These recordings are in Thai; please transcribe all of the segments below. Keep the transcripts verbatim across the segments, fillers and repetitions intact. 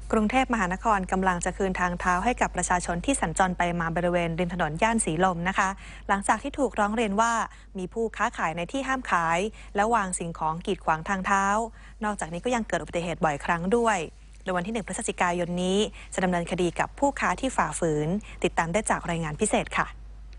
กรุงเทพมหานครกำลังจะคืนทางเท้าให้กับประชาชนที่สัญจรไปมาบริเวณริมถนนย่านสีลมนะคะหลังจากที่ถูกร้องเรียนว่ามีผู้ค้าขายในที่ห้ามขายและวางสิ่งของกีดขวางทางเท้านอกจากนี้ก็ยังเกิดอุบัติเหตุบ่อยครั้งด้วยโดยวันที่หนึ่งพฤศจิกายนนี้จะดำเนินคดีกับผู้ค้าที่ฝ่าฝืนติดตามได้จากรายงานพิเศษค่ะ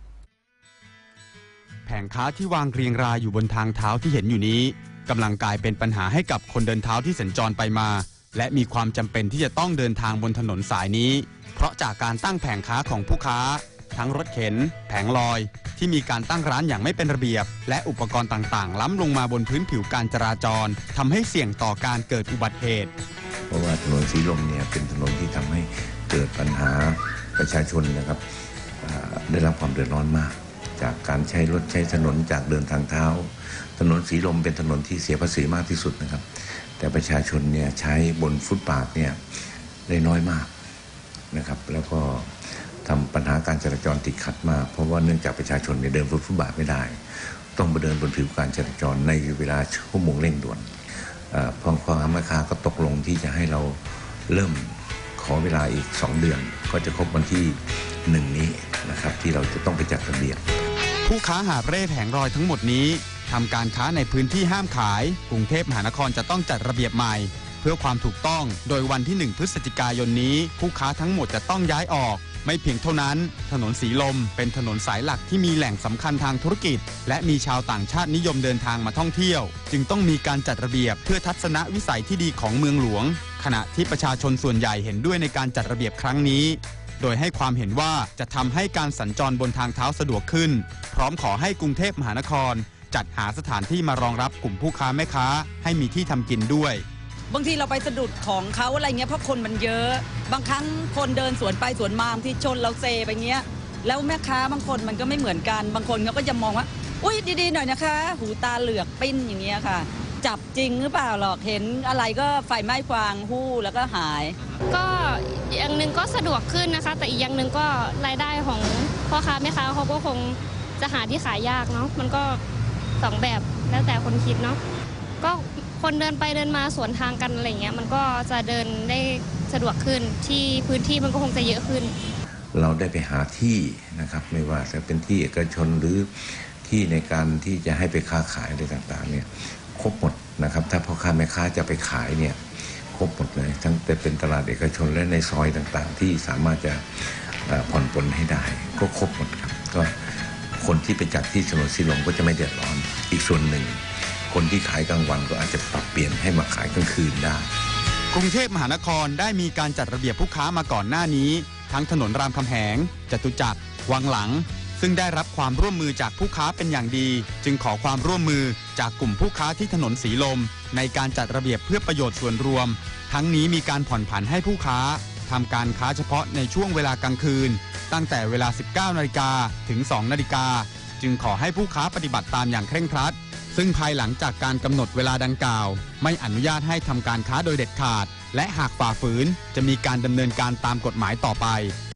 แผงค้าที่วางเรียงรายอยู่บนทางเท้าที่เห็นอยู่นี้กำลังกลายเป็นปัญหาให้กับคนเดินเท้าที่สัญจรไปมาและมีความจำเป็นที่จะต้องเดินทางบนถนนสายนี้เพราะจากการตั้งแผงค้าของผู้ค้าทั้งรถเข็นแผงลอยที่มีการตั้งร้านอย่างไม่เป็นระเบียบและอุปกรณ์ต่างๆล้ำลงมาบนพื้นผิวการจราจรทำให้เสี่ยงต่อการเกิดอุบัติเหตุเพราะว่าถนนสีลมเนี่ยเป็นถนนที่ทำให้เกิดปัญหาประชาชนนะครับได้รับความเดือดร้อนมากจากการใช้รถใช้ถนนจากเดินทางเท้าถนนสีลมเป็นถนนที่เสียภาษีมากที่สุดนะครับแต่ประชาชนเนี่ยใช้บนฟุตบาทเนี่ยได้น้อยมากนะครับแล้วก็ทำปัญหาการจราจรติดขัดมากเพราะว่าเนื่องจากประชาชนเนี่ยเดินบนฟุตบาทไม่ได้ต้องมาเดินบนผิวการจราจรในเวลาชั่วโมงเร่งด่วนพอพ่อค้าแม่ค้าก็ตกลงที่จะให้เราเริ่มขอเวลาอีกสองเดือนก็จะครบวันที่หนึ่งนี้นะครับที่เราจะต้องไปจัดระเบียบผู้ค้าหาบเร่แผงลอยทั้งหมดนี้ทำการค้าในพื้นที่ห้ามขายกรุงเทพมหานครจะต้องจัดระเบียบใหม่เพื่อความถูกต้องโดยวันที่หนึ่งพฤศจิกายนนี้ผู้ค้าทั้งหมดจะต้องย้ายออกไม่เพียงเท่านั้นถนนสีลมเป็นถนนสายหลักที่มีแหล่งสำคัญทางธุรกิจและมีชาวต่างชาตินิยมเดินทางมาท่องเที่ยวจึงต้องมีการจัดระเบียบเพื่อทัศนวิสัยที่ดีของเมืองหลวงขณะที่ประชาชนส่วนใหญ่เห็นด้วยในการจัดระเบียบครั้งนี้โดยให้ความเห็นว่าจะทำให้การสัญจรบนทางเท้าสะดวกขึ้นพร้อมขอให้กรุงเทพมหานครจัดหาสถานที่มารองรับกลุ่มผู้ค้าแม่ค้าให้มีที่ทำกินด้วยบางทีเราไปสะดุดของเขาอะไรเงี้ยเพราะคนมันเยอะบางครั้งคนเดินสวนไปสวนมาบางทีชนเราเซไปเงี้ยแล้วแม่ค้าบางคนมันก็ไม่เหมือนกันบางคนเขาก็จะมองว่าอุ้ยดีๆหน่อยนะคะหูตาเหลือกปิ้นอย่างเงี้ยค่ะจับจริงหรือเปล่าหรอกเห็นอะไรก็ไฟไหม้ฟางหู้แล้วก็หายก็อย่างหนึ่งก็สะดวกขึ้นนะคะแต่อีกอย่างหนึ่งก็รายได้ของพ่อค้าแม่ค้าเขาก็คงจะหาที่ขายยากเนาะมันก็สองแบบแล้วแต่คนคิดเนาะก็คนเดินไปเดินมาสวนทางกันอะไรเงี้ยมันก็จะเดินได้สะดวกขึ้นที่พื้นที่มันก็คงจะเยอะขึ้นเราได้ไปหาที่นะครับไม่ว่าจะเป็นที่เอกชนหรือที่ในการที่จะให้ไปค้าขายอะไรต่างๆเนี่ยครบหมดนะครับถ้าพ่อค้าแม่ค้าจะไปขายเนี่ยครบหมดเลยทั้งแต่เป็นตลาดเอกชนและในซอยต่างๆที่สามารถจะผ่อนปลนให้ได้ก็ครบหมดครับก็คนที่ไปจัดที่ถนนสีลมก็จะไม่เดือดร้อนอีกส่วนหนึ่งคนที่ขายกลางวันก็อาจจะปรับเปลี่ยนให้มาขายกลางคืนได้กรุงเทพมหานครได้มีการจัดระเบียบผู้ค้ามาก่อนหน้านี้ทั้งถนนรามคำแหงจตุจักรวังหลังซึ่งได้รับความร่วมมือจากผู้ค้าเป็นอย่างดีจึงขอความร่วมมือจากกลุ่มผู้ค้าที่ถนนสีลมในการจัดระเบียบเพื่อประโยชน์ส่วนรวมทั้งนี้มีการผ่อนผันให้ผู้ค้าทำการค้าเฉพาะในช่วงเวลากลางคืนตั้งแต่เวลา สิบเก้านาฬิกา ถึง สองนาฬิกาจึงขอให้ผู้ค้าปฏิบัติตามอย่างเคร่งครัดซึ่งภายหลังจากการกำหนดเวลาดังกล่าวไม่อนุญาตให้ทำการค้าโดยเด็ดขาดและหากฝ่าฝืนจะมีการดำเนินการตามกฎหมายต่อไป